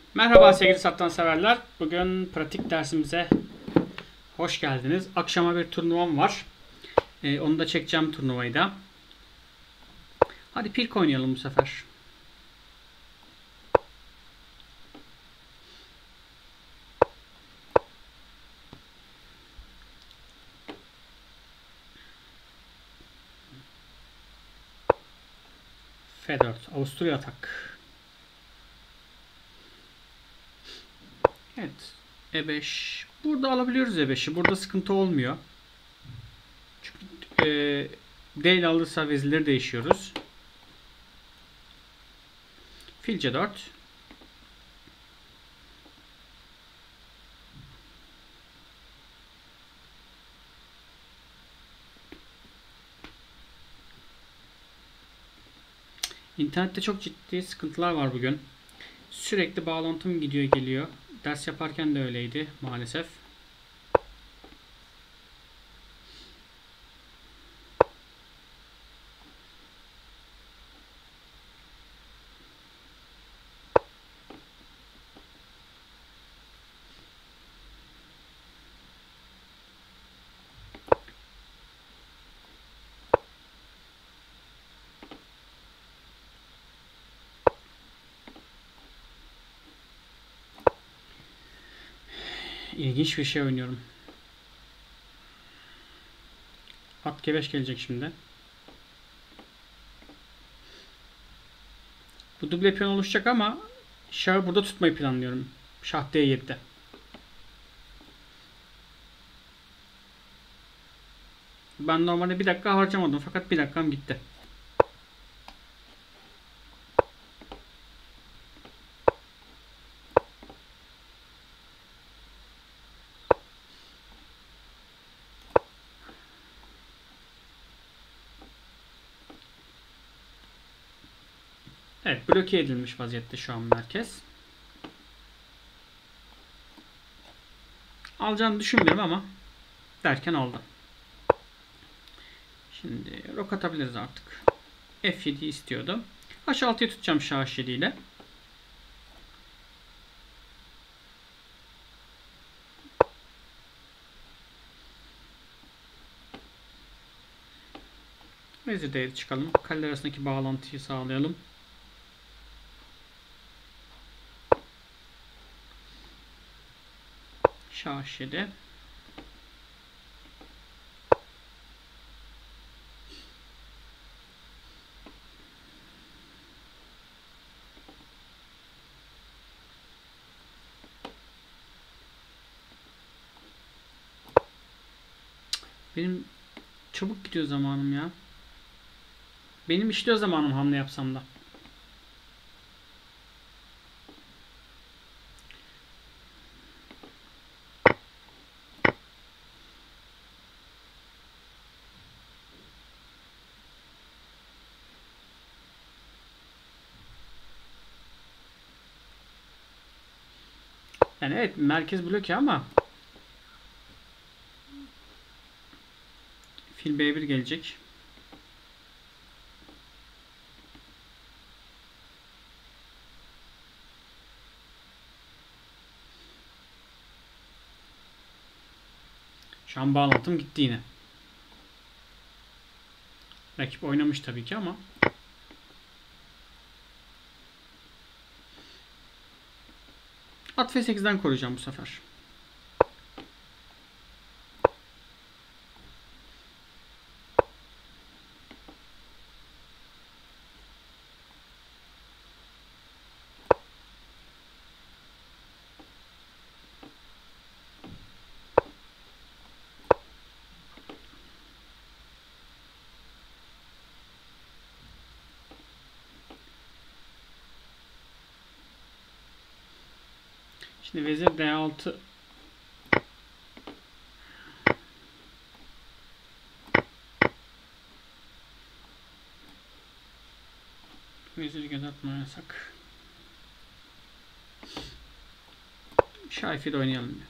Merhaba sevgili satranç severler. Bugün pratik dersimize hoş geldiniz. Akşama bir turnuvam var. Onu da çekeceğim turnuvayı da. Hadi pilk oynayalım bu sefer. F4. Avusturya atak. Evet. E5. Burada alabiliyoruz E5'i. Burada sıkıntı olmuyor. Çünkü D ile alırsa vezirleri değişiyoruz. Fil C4. İnternette çok ciddi sıkıntılar var bugün. Sürekli bağlantım gidiyor geliyor. Ders yaparken de öyleydi maalesef. İlginç bir şey oynuyorum. At G5 gelecek şimdi. Bu duble piyon oluşacak ama şahı burada tutmayı planlıyorum. Şah D7'de. Ben normalde bir dakika harcamadım fakat bir dakikam gitti. Evet, bloke edilmiş vaziyette şu an merkez. Alacağını düşünmüyorum ama derken aldı. Şimdi rok atabiliriz artık. F7 istiyordu. H6'yı tutacağım şah H7 ile. Vezir D7 çıkalım. Kaleler arasındaki bağlantıyı sağlayalım. Şah H7. Benim çabuk gidiyor zamanım ya. Benim işliyor zamanım hamle yapsam da. Yani evet merkez bloke ama fil B1 gelecek. Şu an bağlantım gitti yine. Rakip oynamış tabii ki ama at F8'den koruyacağım bu sefer. Şimdi vezir D6 veziri göz atma yasak. Şah F7 oynayalım.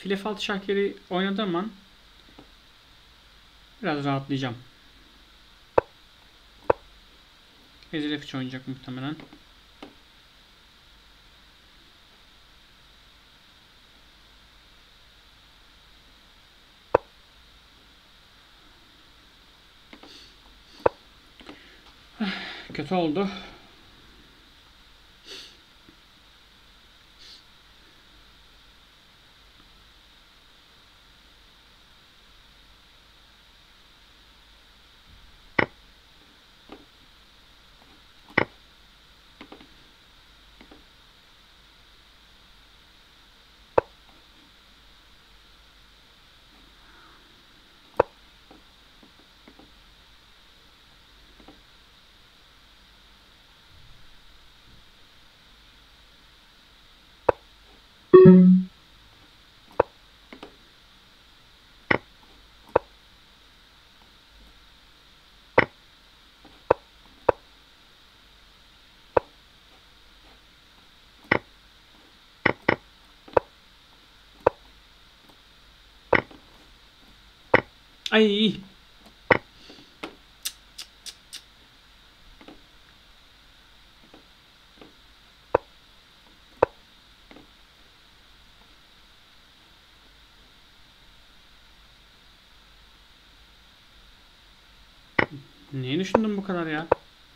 Fil F6 şarkıyı oynadığım an biraz rahatlayacağım. Vezir F3 oynayacak muhtemelen. Kötü oldu. Ay. Niye düşündüm bu kadar ya?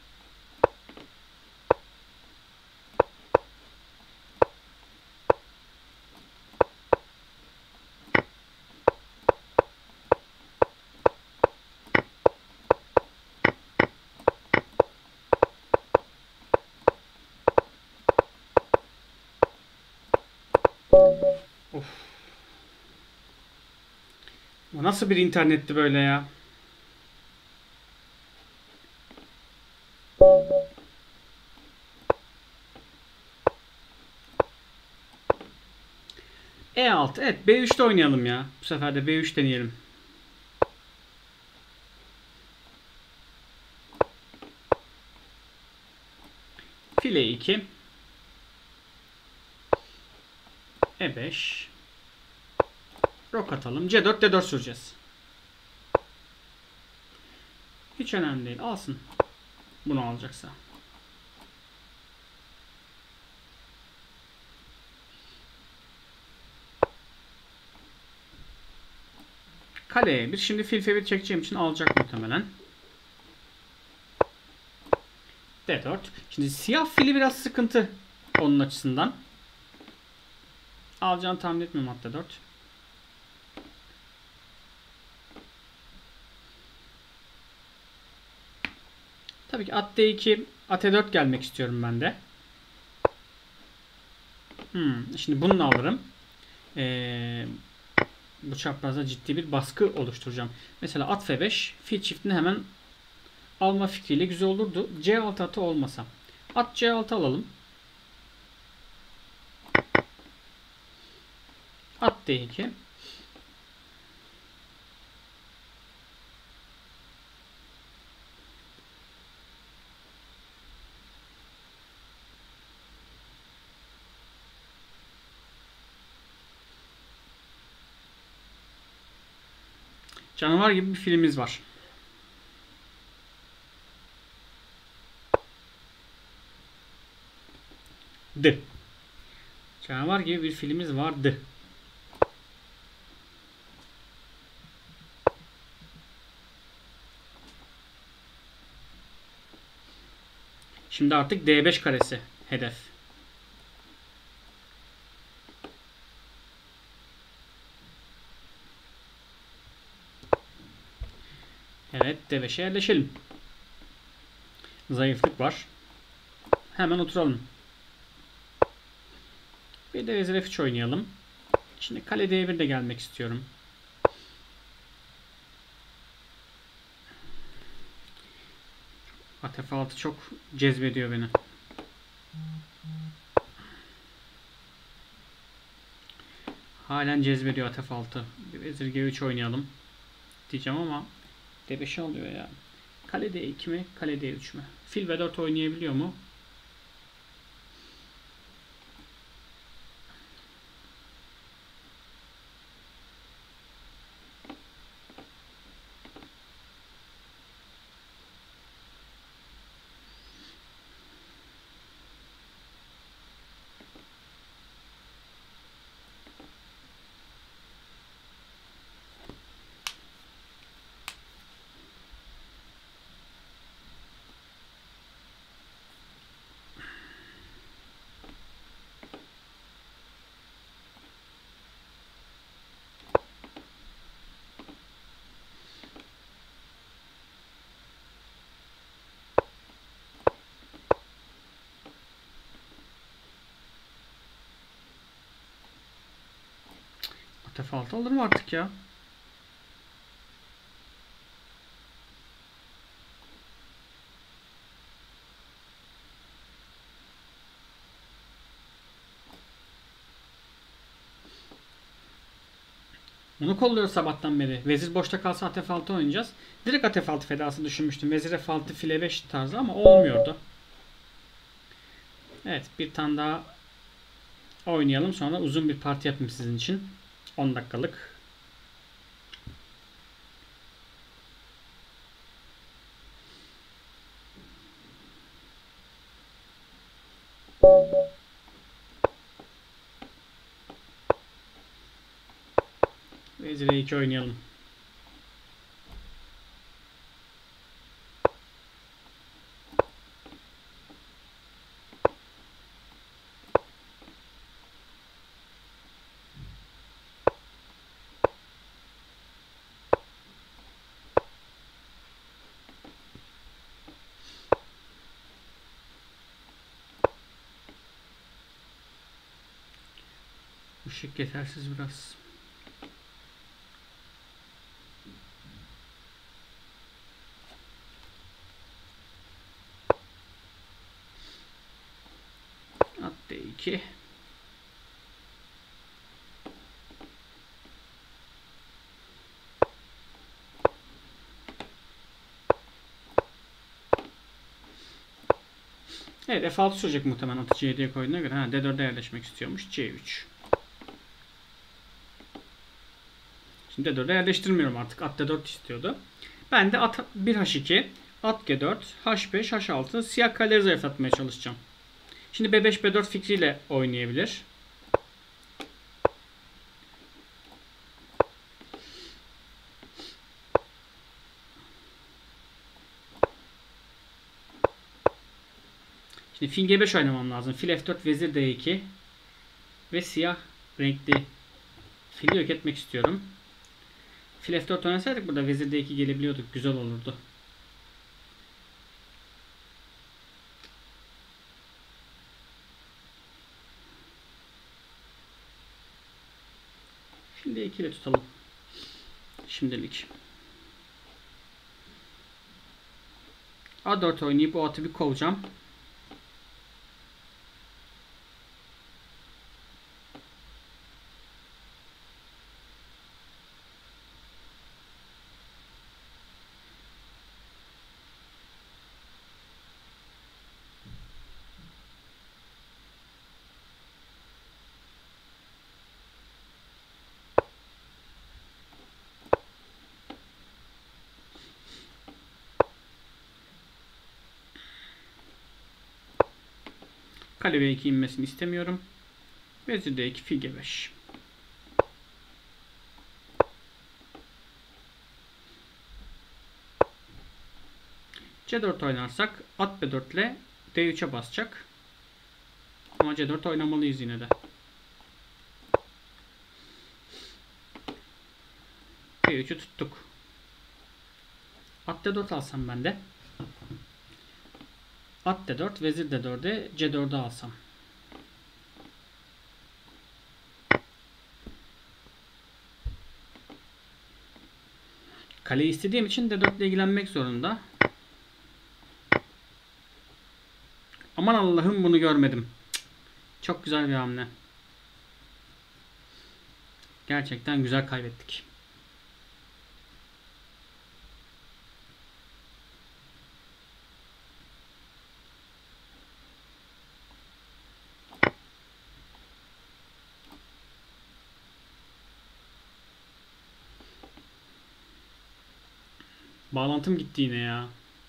Of. Bu nasıl bir internetti böyle ya? E6. Evet, B3'te oynayalım ya. Bu sefer de B3 deneyelim. Fil E2. E5. Rok atalım. C4, D4 süreceğiz. Hiç önemli değil. Alsın. Bunu alacaksa. Kaleye bir. Şimdi fil F1 çekeceğim için alacak muhtemelen. D4. Şimdi siyah fili biraz sıkıntı onun açısından. Alacağını tahmin etmiyorum at D4. Tabii ki at D2, at E4 gelmek istiyorum ben de. Şimdi bununla alırım. Bu çaprazda ciddi bir baskı oluşturacağım. Mesela at F5, fil çiftini hemen alma fikriyle güzel olurdu. C6 atı olmasa. At C6 alalım. At D2. Canavar gibi bir filmimiz var. Canavar gibi bir filmimiz vardı. Şimdi artık D5 karesi hedef. Evet, D5'e yerleşelim. Zayıflık var. Hemen oturalım. Bir de vezir F3 oynayalım. Şimdi kale D1 de gelmek istiyorum. At F6 çok cezbediyor beni. Halen cezbediyor at F6. Bir vezir G3 oynayalım diyeceğim ama D5 alıyor ya. Kale D2 mi? Kale D3 mü? Fil V4 oynayabiliyor mu? At F6 alır mı artık ya? Bunu kolluyoruz sabahtan beri. Vezir boşta kalsa at F6 oynayacağız. Direkt at F6 fedası düşünmüştüm. Vezir F6 file 5 tarzı ama olmuyordu. Evet, bir tane daha oynayalım. Sonra uzun bir parti yapayım sizin için. 10 dakikalık. Vezir E2 oynayalım. Bu şık yetersiz biraz. At D2. Evet, F6 sürecek muhtemelen atı C7'ye koyduğuna göre. Ha, D4'e yerleşmek istiyormuş. C3. Şimdi D4'e yerleştirmiyorum artık. At D4 istiyordu. Ben de at 1H2, at G4, H5, H6 siyah kaleleri zayıflatmaya çalışacağım. Şimdi B5, B4 fikriyle oynayabilir. Şimdi fil G5 oynamam lazım. Fil F4, vezir D2 ve siyah renkli fili yok etmek istiyorum. Fil F4 oynasaydık burada vezir D2 gelebiliyorduk. Güzel olurdu. Fil D2 ile tutalım. Şimdilik. A4 oynayıp o atı bir kovacağım. Kale B2 inmesini istemiyorum. Vezir D2, fil G5. C4 oynarsak at B4 ile D3'e basacak. Ama C4 oynamalıyız yine de. D3'ü tuttuk. At D4 alsam ben de. At D4, vezir D4'e C4'ü alsam. Kaleyi istediğim için D4 ile ilgilenmek zorunda. Aman Allah'ım, bunu görmedim. Çok güzel bir hamle. Gerçekten güzel kaybettik. Bağlantım gitti yine ya.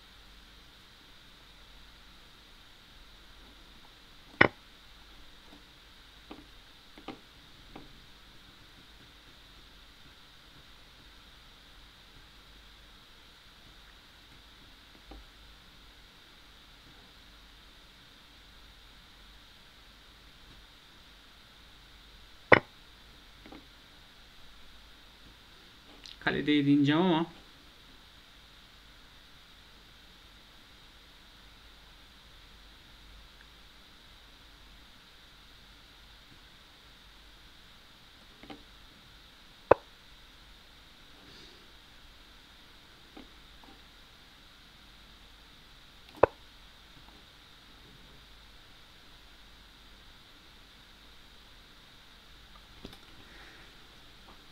Kaledeydi diyeceğim ama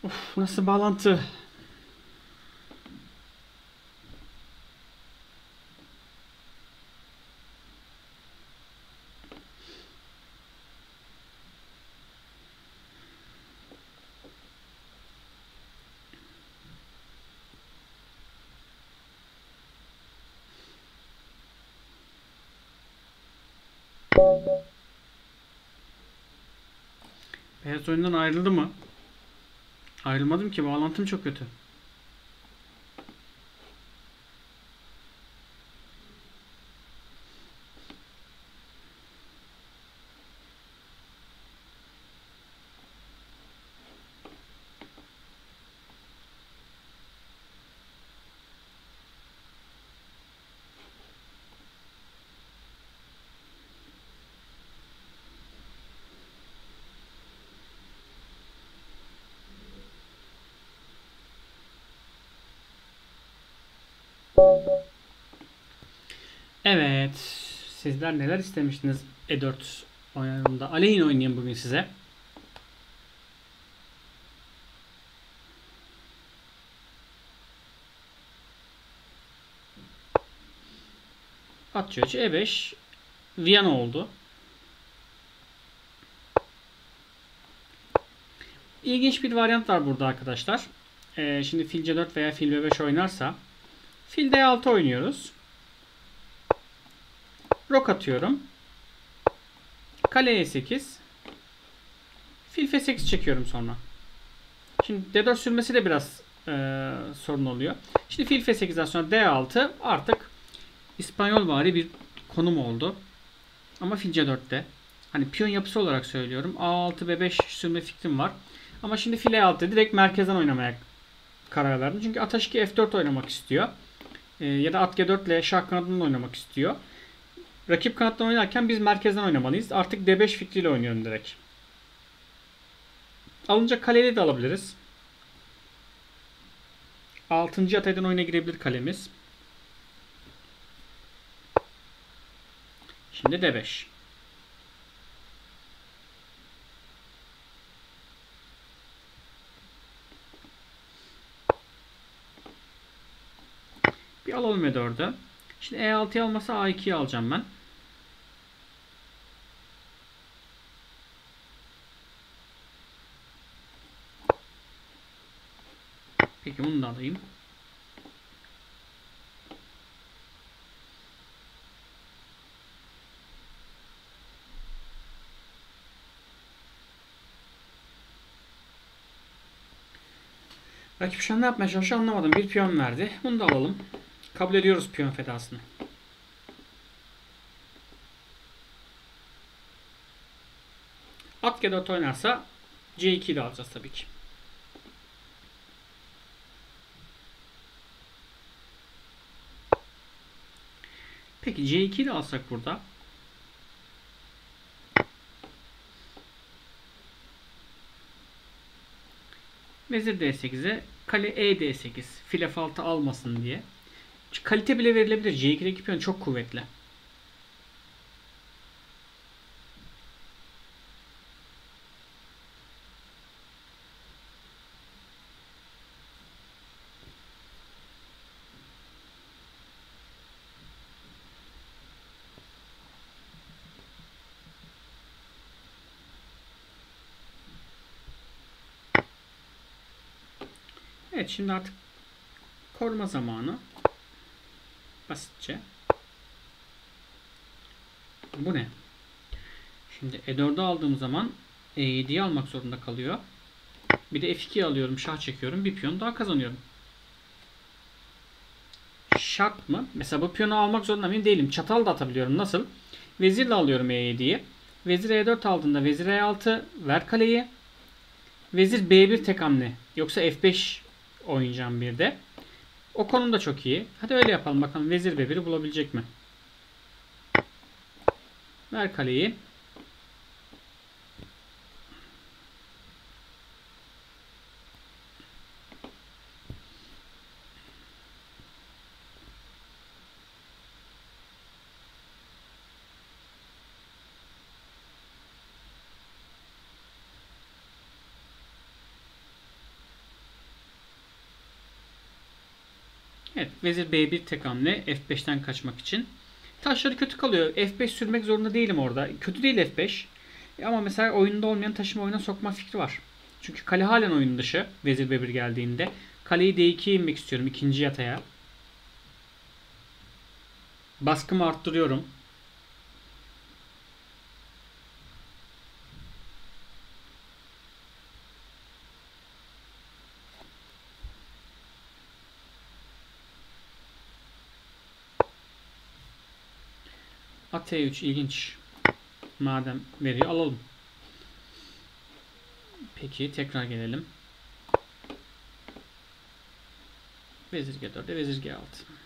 Of, nasıl bağlantı? Beyaz oyundan ayrıldı mı? Ayrılmadım ki, bağlantım çok kötü. Evet. Sizler neler istemiştiniz E4 oyununda? Aleyhine oynayayım bugün size. At C3 E5 Viyana oldu. İlginç bir varyant var burada arkadaşlar. Şimdi fil C4 veya fil B5 oynarsa fil D6 oynuyoruz. Rok atıyorum. Kale E8. Fil F8 çekiyorum sonra. Şimdi D4 sürmesi de biraz sorun oluyor. Şimdi fil F8'den sonra D6 artık İspanyolvari bir konum oldu. Ama fil C4'te. Hani piyon yapısı olarak söylüyorum. A6 B5 sürme fikrim var. Ama şimdi fil E6 direkt merkezden oynamaya karar verdim. Çünkü at H2 F4 oynamak istiyor. Ya da at G4 ile şah kanadından oynamak istiyor. Rakip kanattan oynarken biz merkezden oynamalıyız. Artık D5 fikriyle oynuyorum direkt. Alınca kaleyle de alabiliriz. 6. ataydan oyuna girebilir kalemiz. Şimdi D5. Bir alalım E4'ü. Şimdi E6'yı almasa A2'yi alacağım ben. Peki bunu da alayım. Rakip şu an ne yapmaya çalışıyor anlamadım. Bir piyon verdi. Bunu da alalım. Kabul ediyoruz piyon fedasını. At G4 oynarsa C2'yi de alacağız tabii ki. Peki C2'yi de alsak burada. Vezir D8'e kale E D8. Fil F6 almasın diye. Çünkü kalite bile verilebilir. C2'deki piyon çok kuvvetli. Evet, şimdi artık koruma zamanı. Basitçe. Bu ne? Şimdi E4'ü aldığım zaman E7'yi almak zorunda kalıyor. Bir de F2'yi alıyorum. Şah çekiyorum. Bir piyon daha kazanıyorum. Şart mı? Mesela bu piyonu almak zorunda mıyım? Değilim. Çatal da atabiliyorum. Nasıl? Vezirle alıyorum E7'yi. Vezir E4 aldığında vezir E6 ver kaleyi. Vezir B1 tek hamle. Yoksa F5 oynayacağım bir de. O konum da çok iyi. Hadi öyle yapalım. Bakalım vezir B1'i bulabilecek mi? Ver kaleyi. Vezir B1 tek hamle F5'ten kaçmak için. Taşları kötü kalıyor. F5 sürmek zorunda değilim orada. Kötü değil F5. Ama mesela oyunda olmayan taşımı oyuna sokma fikri var. Çünkü kale halen oyun dışı. Vezir B1 geldiğinde. Kaleyi D2'ye inmek istiyorum. İkinci yataya. Baskımı arttırıyorum. At E3 ilginç. Madem veriyor alalım. Peki tekrar gelelim. Vezir G4'e vezir G6.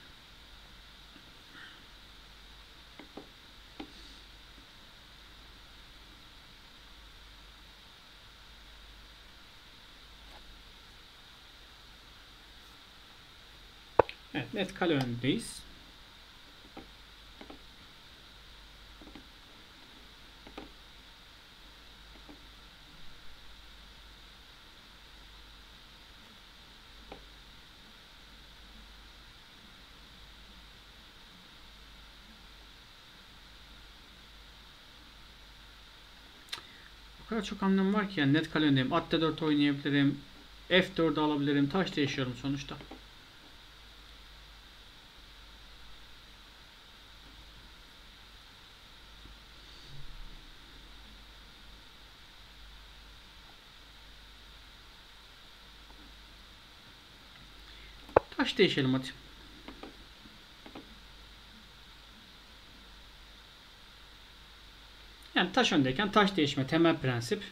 Evet, net kale önündeyiz. O kadar çok hamlem var ki yani net kale önündeyim. At D4 oynayabilirim. F4 alabilirim. Taş değişiyorum sonuçta. Taş değişelim hadi. Yani taş öndeyken taş değişme temel prensip.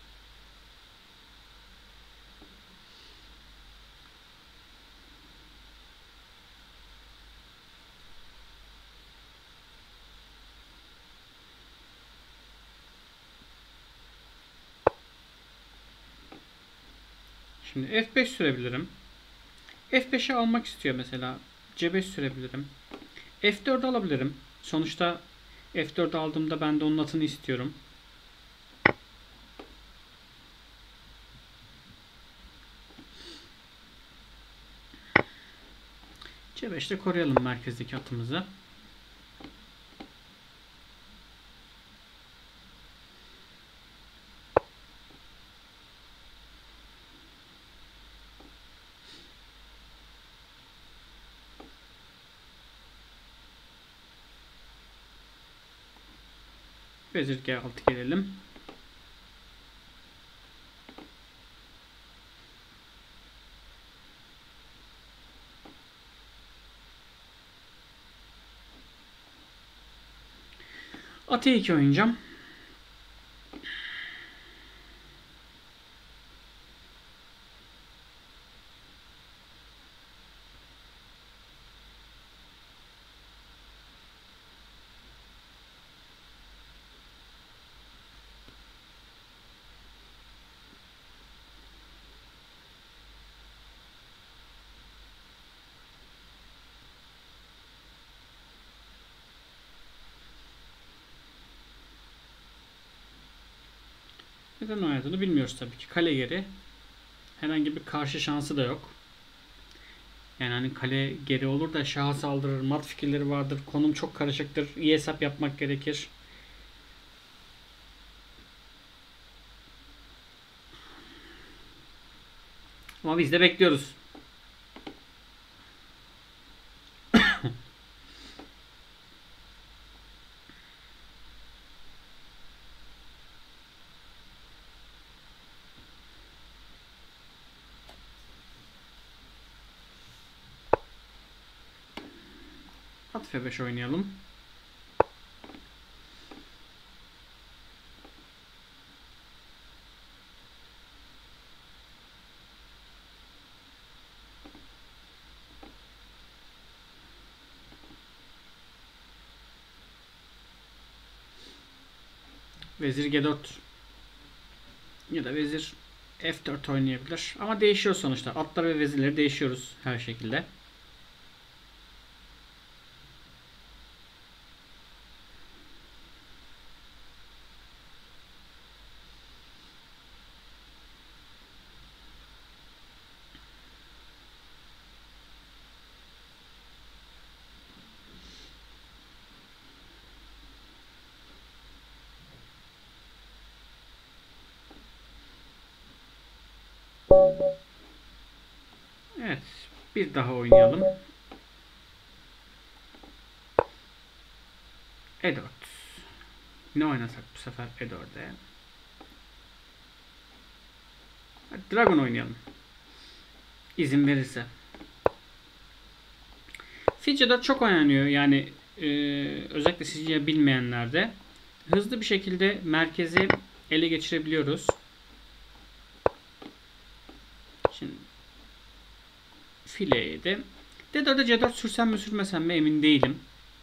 Şimdi F5 sürebilirim. F5'i almak istiyor mesela. C5 sürebilirim. F4 alabilirim. Sonuçta F4 aldığımda ben de onun atını istiyorum. C5'te koruyalım merkezdeki atımızı. Vezir G6 gelelim. At E2 oynayacağım. Neden oynadığını bilmiyoruz tabii ki. Kale geri. Herhangi bir karşı şansı da yok. Yani hani kale geri olur da şaha saldırır. Mat fikirleri vardır. Konum çok karışıktır. İyi hesap yapmak gerekir. Ama biz de bekliyoruz. At F5 oynayalım. Vezir G4 ya da vezir F4 oynayabilir. Ama değişiyor sonuçta. Atlar ve vezirleri değişiyoruz her şekilde. Bir daha oynayalım. E4. Ne oynasak bu sefer E4'e? Dragon oynayalım. İzin verirse. Fil C4 çok oynanıyor. Yani özellikle Sicilya bilmeyenlerde. Hızlı bir şekilde merkezi ele geçirebiliyoruz. Şimdi fil E7. D4'e C4 sürsem mi sürmesem mi emin değilim.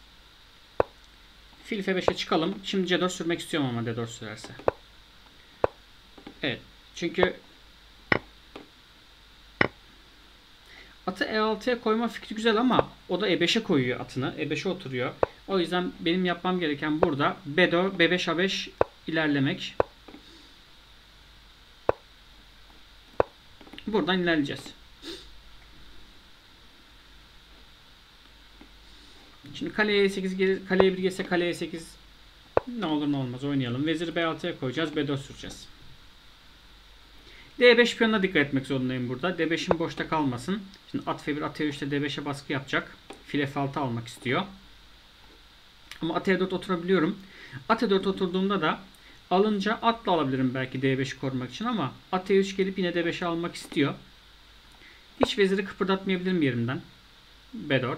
Fil F5'e çıkalım. Şimdi C4 sürmek istiyorum ama D4 sürerse. Evet. Çünkü atı E6'ya koyma fikri güzel ama o da E5'e koyuyor atını. E5'e oturuyor. O yüzden benim yapmam gereken burada B4, B5, A5 ilerlemek. Buradan ilerleyeceğiz. Şimdi kaleye E8, kaleye 1 gelse kaleye E8 ne olur ne olmaz oynayalım. Vezir B6'ya koyacağız. B4 süreceğiz. D5 piyonuna dikkat etmek zorundayım burada. D5'in boşta kalmasın. Şimdi at F1, at E3'te D5'e baskı yapacak. Fil F6 almak istiyor. Ama at E4 oturabiliyorum. At E4 oturduğumda da alınca atla alabilirim belki D5'i korumak için ama at E3 gelip yine D5'i almak istiyor. Hiç veziri kıpırdatmayabilirim yerimden. B4.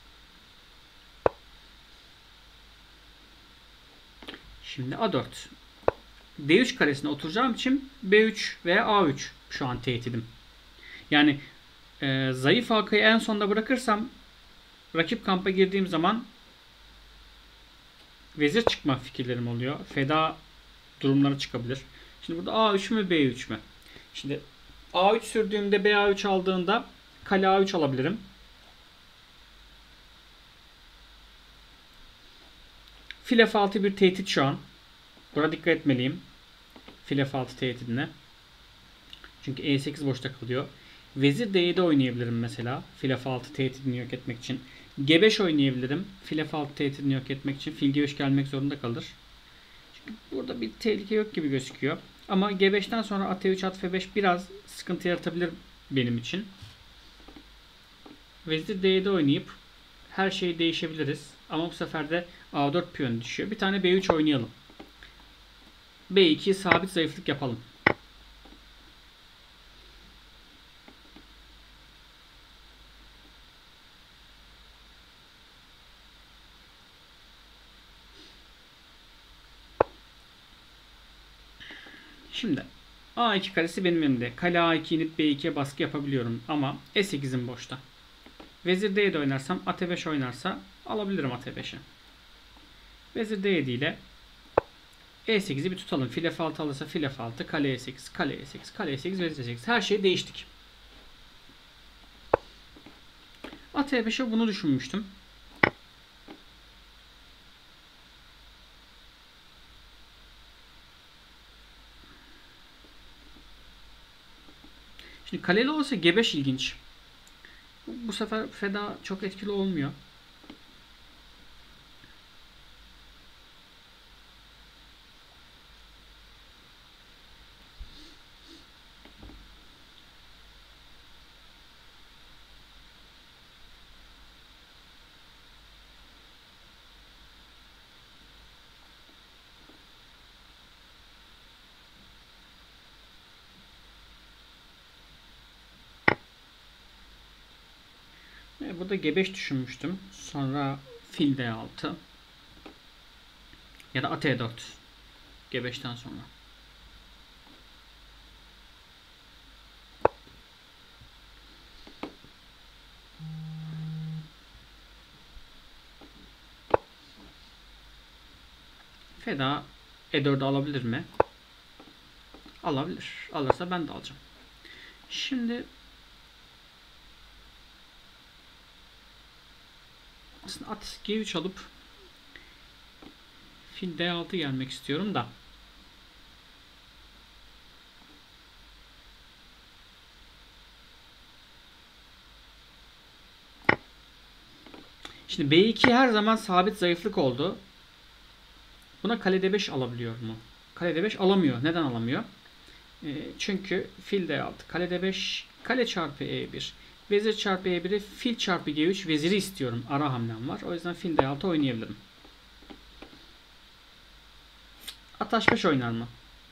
Şimdi A4. D3 karesine oturacağım için B3 veya A3 şu an tehdidim. Yani zayıf halkayı en sonda bırakırsam rakip kampa girdiğim zaman vezir çıkma fikirlerim oluyor. Feda durumları çıkabilir. Şimdi burada A3 mü B3 mü? Şimdi A3 sürdüğümde BA3 aldığında kale A3 alabilirim. Fil F6 bir tehdit şu an. Buna dikkat etmeliyim. Fil F6 tehdidine. Çünkü E8 boşta kalıyor. Vezir D7 oynayabilirim mesela. Fil F6 tehdidini yok etmek için. G5 oynayabilirim. Fil F6 tehdidini yok etmek için. Fil G3 gelmek zorunda kalır. Çünkü burada bir tehlike yok gibi gözüküyor. Ama G5'ten sonra at E3, at F5 biraz sıkıntı yaratabilir benim için. Vezir D7 oynayıp her şey değişebiliriz. Ama bu sefer de A4 piyon düşüyor. Bir tane B3 oynayalım. B2 sabit zayıflık yapalım. Şimdi A2 karesi benim elimde. Kale A2 inip B2'ye baskı yapabiliyorum. Ama E8'im boşta. Vezir D7 oynarsam at E5 oynarsa alabilirim at E5'i. Vezir D7 ile E8'i bir tutalım. Fil F6 alırsa fil F6, kale E8, kale E8, kale E8, vezir E8. Her şeyi değiştik. At E5'e bunu düşünmüştüm. Şimdi kaleli olsa G5 ilginç. Bu sefer feda çok etkili olmuyor. Burada G5 düşünmüştüm. Sonra fil D6 ya da at E4 G5'ten sonra. Feda E4'ü alabilir mi? Alabilir. Alırsa ben de alacağım. Şimdi aslında at G3 alıp fil D6 gelmek istiyorum da şimdi B2 her zaman sabit zayıflık oldu. Buna kale D5 alabiliyor mu? Kale D5 alamıyor. Neden alamıyor? Çünkü fil D6, kale D5, kale çarpı E1. Vezir çarpı E1'i fil çarpı G3 veziri istiyorum. Ara hamlem var. O yüzden fil D6 oynayabilirim. At H5 oynar mı?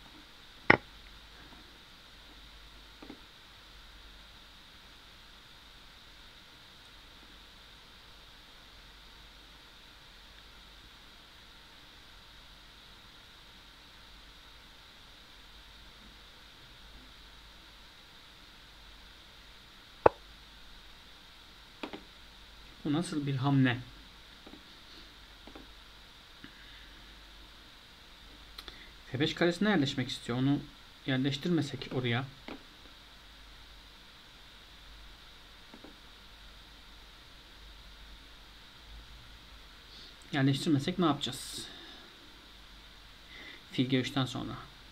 Bu nasıl bir hamle? F5 karesine yerleşmek istiyor. Onu yerleştirmesek oraya. Yerleştirmesek ne yapacağız? Fil G3'ten sonra.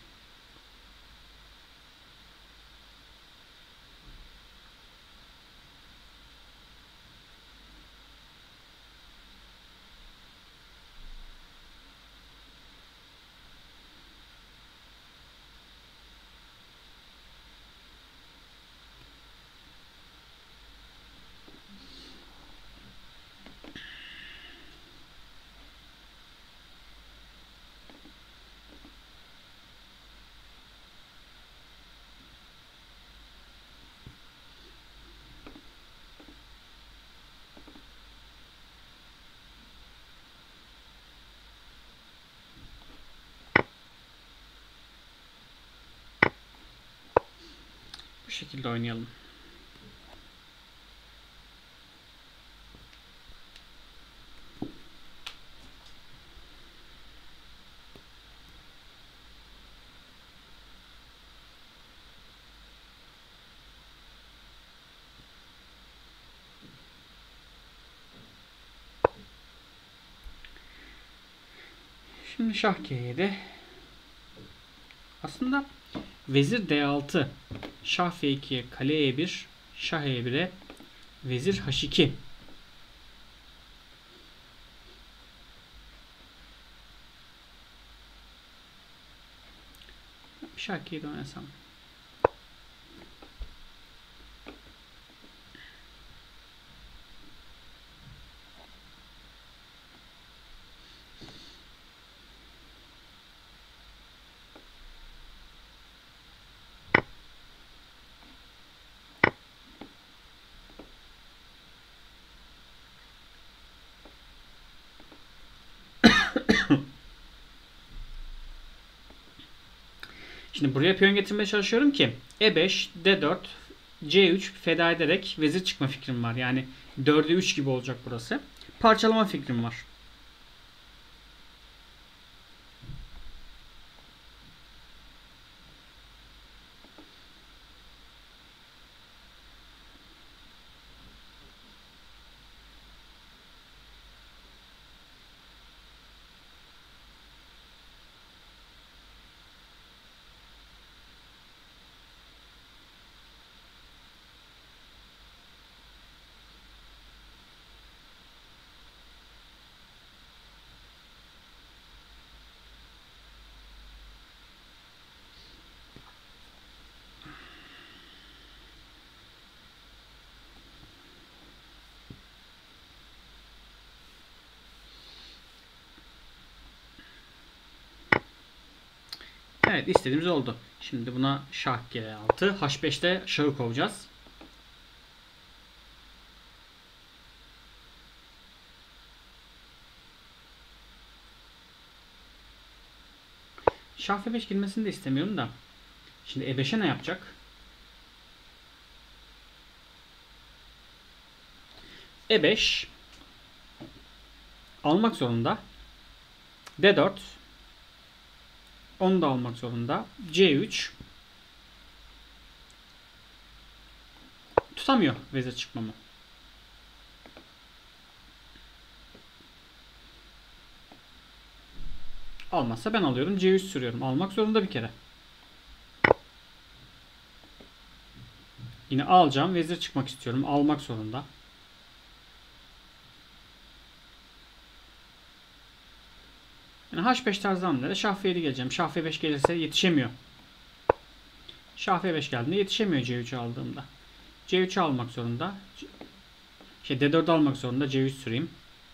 Bu şekilde oynayalım. Şimdi şah G7. Aslında vezir D6, şah F2'ye, kale E1, şah E1'e, vezir H2. Şah G7 oynasam. Şimdi buraya piyon getirmeye çalışıyorum ki E5, D4, C3 feda ederek vezir çıkma fikrim var. Yani 4'e 3 gibi olacak burası. Parçalama fikrim var. Evet, istediğimiz oldu. Şimdi buna şah G6, H5'te şahı kovacağız. Şah F5 girmesini de istemiyorum da. Şimdi E5'e ne yapacak? E5 almak zorunda. D4 onu da almak zorunda. C3 tutamıyor vezir çıkmamı. Almazsa ben alıyorum. C3 sürüyorum. Almak zorunda bir kere. Yine alacağım. Vezir çıkmak istiyorum. Almak zorunda. Yani H5 tarzı hamlelere şah F7 geleceğim. Şah F5 gelirse yetişemiyor. Şah F5 geldiğinde yetişemiyor C3 aldığımda. C3'ü almak zorunda. D4 almak zorunda. C3 süreyim.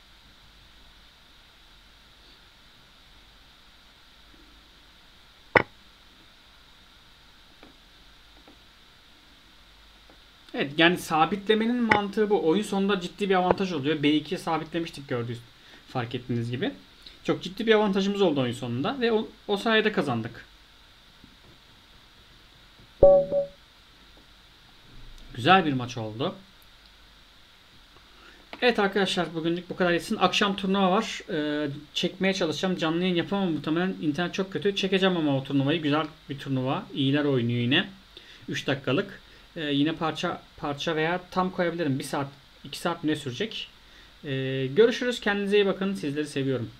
Evet, yani sabitlemenin mantığı bu. Oyun sonunda ciddi bir avantaj oluyor. B2'ye sabitlemiştik fark ettiğiniz gibi. Çok ciddi bir avantajımız oldu oyun sonunda ve o sayede kazandık. Güzel bir maç oldu. Evet arkadaşlar, bugünlük bu kadar etsin. Akşam turnuva var. Çekmeye çalışacağım. Canlı yayın yapamam muhtemelen. İnternet çok kötü. Çekeceğim ama o turnuvayı. Güzel bir turnuva. İyiler oynuyor yine. 3 dakikalık. Yine parça veya tam koyabilirim. 1 saat 2 saat ne sürecek? Görüşürüz. Kendinize iyi bakın. Sizleri seviyorum.